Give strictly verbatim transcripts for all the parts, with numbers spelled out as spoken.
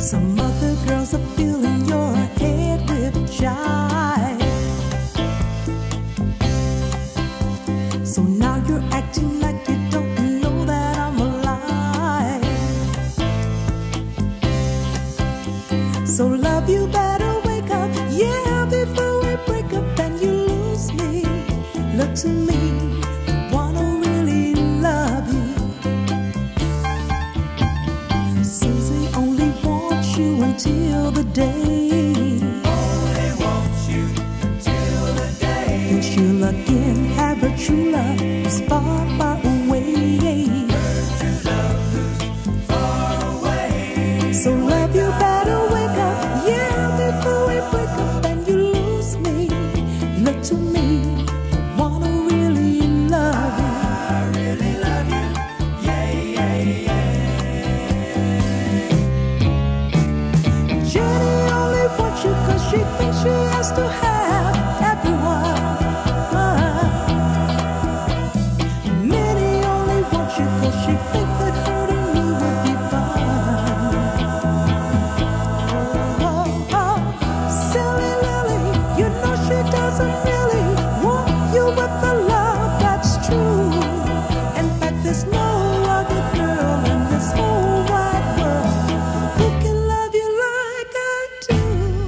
Some other girls are filling your head with jive. So now you're acting like you don't know that I'm alive. So love, you better wake up, yeah, before we break up and you lose me. Look to me, I wanna really love you. Susie only wants you until the day. Only wants you until the day. And she'll again have her true love who's far, far away. Her true love who's far away. So love, you better wake up, yeah, before we break up and you lose me. Look to me, I wanna really love you. I really love you, yeah, yeah, yeah. Jenny only wants you cause she thinks she has to have everyone. Minnie only wants you cause she thinks that hurting you would be fun. Oh, oh, silly Lily, you know she doesn't really want you with the love that's true. In fact, there's no other girl in this whole wide world who can love you like I do.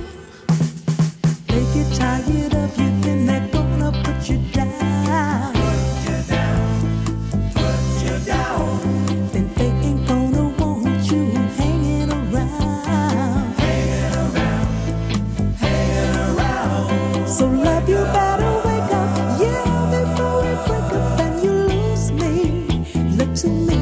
They get tired of you, then they're gonna put you down. Put you down, put you down. Then they ain't gonna want you hanging around. Hanging around, hanging around. So love, you better wake up, yeah, before we break up and you lose me. Look to me,